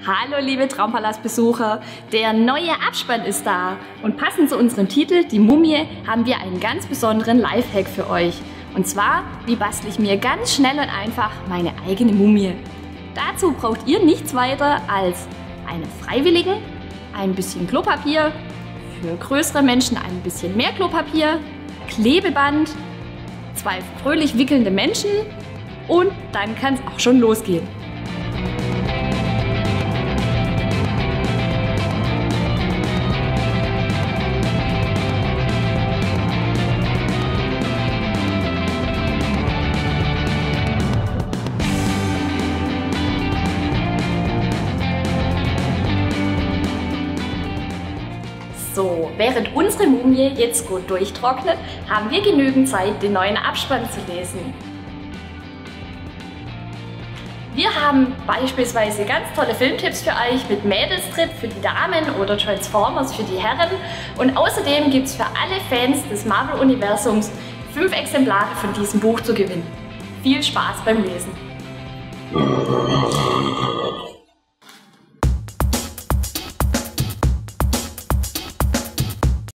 Hallo liebe Traumpalast-Besucher, der neue Abspann ist da und passend zu unserem Titel, die Mumie, haben wir einen ganz besonderen Lifehack für euch. Und zwar, wie bastle ich mir ganz schnell und einfach meine eigene Mumie. Dazu braucht ihr nichts weiter als einen Freiwilligen, ein bisschen Klopapier, für größere Menschen ein bisschen mehr Klopapier, Klebeband, 2 fröhlich wickelnde Menschen und dann kann es auch schon losgehen. So, während unsere Mumie jetzt gut durchtrocknet, haben wir genügend Zeit, den neuen Abspann zu lesen. Wir haben beispielsweise ganz tolle Filmtipps für euch mit Mädelstrip für die Damen oder Transformers für die Herren. Und außerdem gibt es für alle Fans des Marvel-Universums 5 Exemplare von diesem Buch zu gewinnen. Viel Spaß beim Lesen!